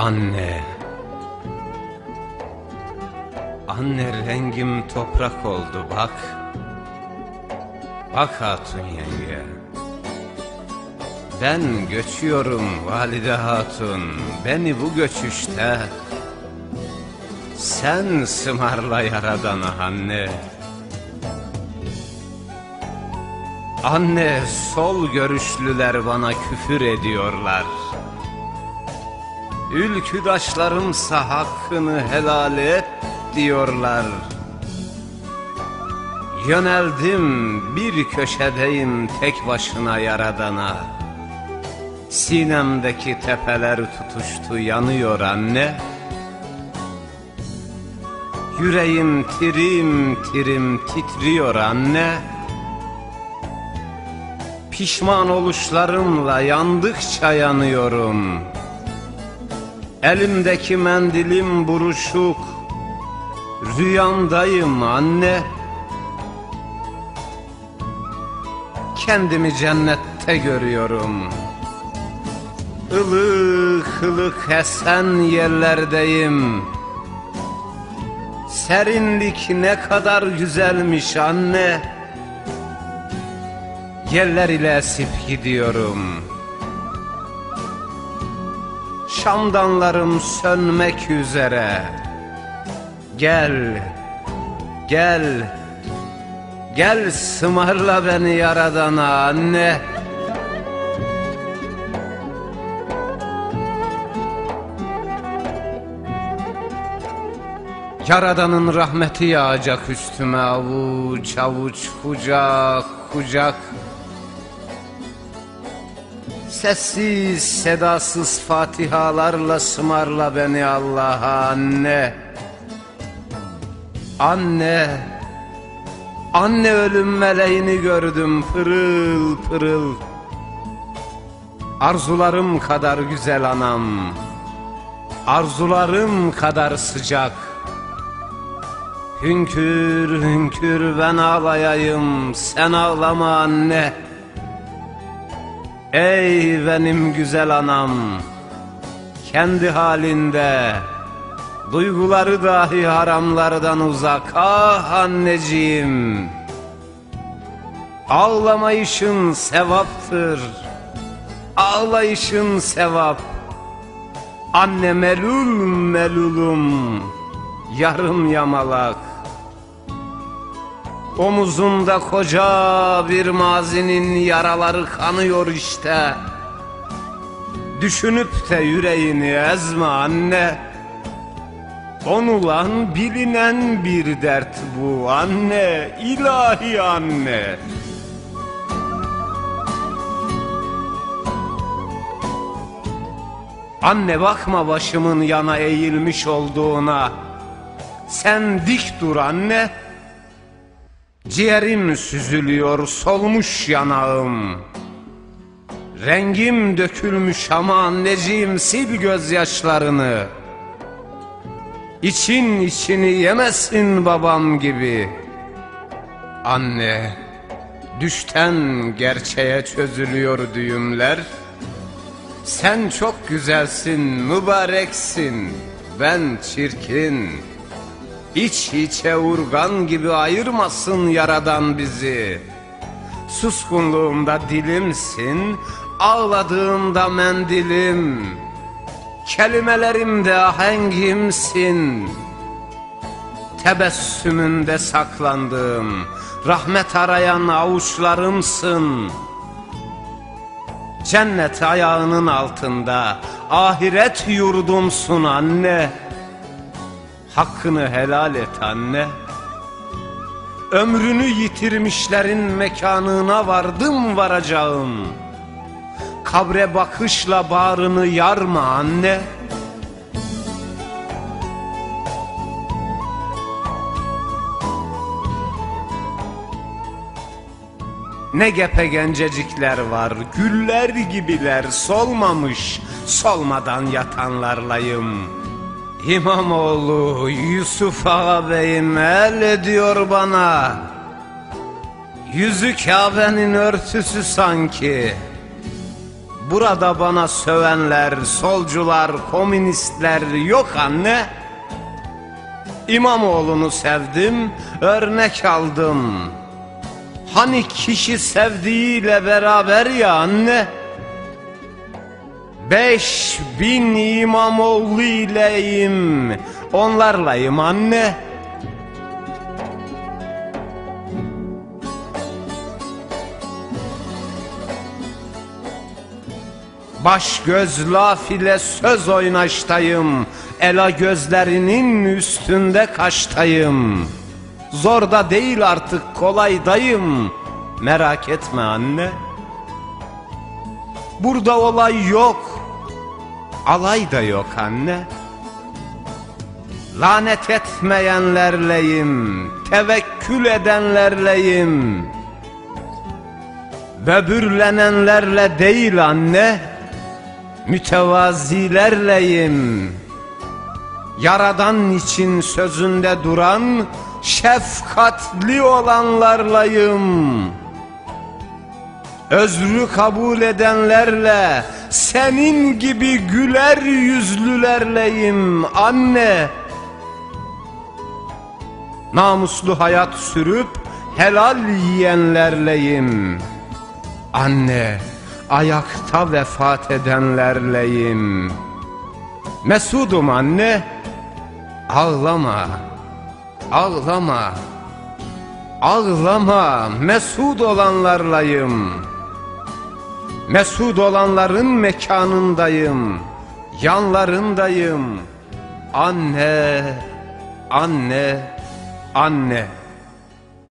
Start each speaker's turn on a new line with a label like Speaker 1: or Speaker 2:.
Speaker 1: Anne, anne rengim toprak oldu bak. Bak hatun yenge. Ben göçüyorum valide hatun. Beni bu göçüşte sen sımarla yaradana anne. Anne, sol görüşlüler bana küfür ediyorlar. Ülküdaşlarımsa hakkını helal et diyorlar. Yöneldim bir köşedeyim tek başına yaradana. Sinemdeki tepeler tutuştu yanıyor anne. Yüreğim tirim tirim titriyor anne. Pişman oluşlarımla yandıkça yanıyorum. Elimdeki mendilim buruşuk, rüyamdayım anne. Kendimi cennette görüyorum. Ilık ılık esen yerlerdeyim. Serinlik ne kadar güzelmiş anne. Yerler ile esip gidiyorum. Şamdanlarım sönmek üzere. Gel, gel, gel sımarla beni yaradana anne. Yaradanın rahmeti yağacak üstüme avuç avuç, kucak kucak. Sessiz sedasız fatihalarla sımarla beni Allah'a anne. Anne, anne ölüm meleğini gördüm pırıl pırıl. Arzularım kadar güzel anam, arzularım kadar sıcak. Hünkür hünkür ben ağlayayım, sen ağlama anne. Ey benim güzel anam, kendi halinde, duyguları dahi haramlardan uzak. Ah anneciğim, ağlamayışın sevaptır, ağlayışın sevap. Anne melul melulum, yarım yamalak. Omuzumda koca bir mazinin yaraları kanıyor işte. Düşünüp de yüreğini ezme anne. Onulan bilinen bir dert bu anne, ilahi anne. Anne bakma başımın yana eğilmiş olduğuna. Sen dik dur anne. Ciğerim süzülüyor, solmuş yanağım. Rengim dökülmüş ama anneciğim sil gözyaşlarını. İçin içini yemesin babam gibi. Anne, düşten gerçeğe çözülüyor düğümler. Sen çok güzelsin, mübareksin, ben çirkin. İç içe urgan gibi ayırmasın yaradan bizi. Suskunluğumda dilimsin, ağladığımda mendilim. Kelimelerimde ahengimsin. Tebessümünde saklandığım, rahmet arayan avuçlarımsın. Cennet ayağının altında, ahiret yurdumsun anne. Hakkını helal et anne. Ömrünü yitirmişlerin mekanına vardım varacağım. Kabre bakışla bağrını yarma anne. Ne gepe gencecikler var, güller gibiler, solmamış, solmadan yatanlarlayım. İmamoğlu Yusuf ağabeyim el ediyor bana. Yüzü Kabe'nin örtüsü sanki. Burada bana sövenler, solcular, komünistler yok anne. İmamoğlu'nu sevdim, örnek aldım. Hani kişi sevdiğiyle beraber ya anne. 5000 İmamoğlu ileyim, onlarlayım anne. Baş göz laf ile söz oynaştayım, ela gözlerinin üstünde kaştayım. Zor da değil artık, kolaydayım, merak etme anne. Burada olay yok, alay da yok anne. Lanet etmeyenlerleyim, tevekkül edenlerleyim. Böbürlenenlerle değil anne, mütevazilerleyim. Yaradan için sözünde duran, şefkatli olanlarlayım. Özrü kabul edenlerle, senin gibi güler yüzlülerleyim anne. Namuslu hayat sürüp helal yiyenlerleyim anne. Ayakta vefat edenlerleyim. Mesudum anne, ağlama, ağlama, ağlama, mesud olanlarlayım. Mesud olanların mekanındayım, yanlarındayım. Anne, anne, anne.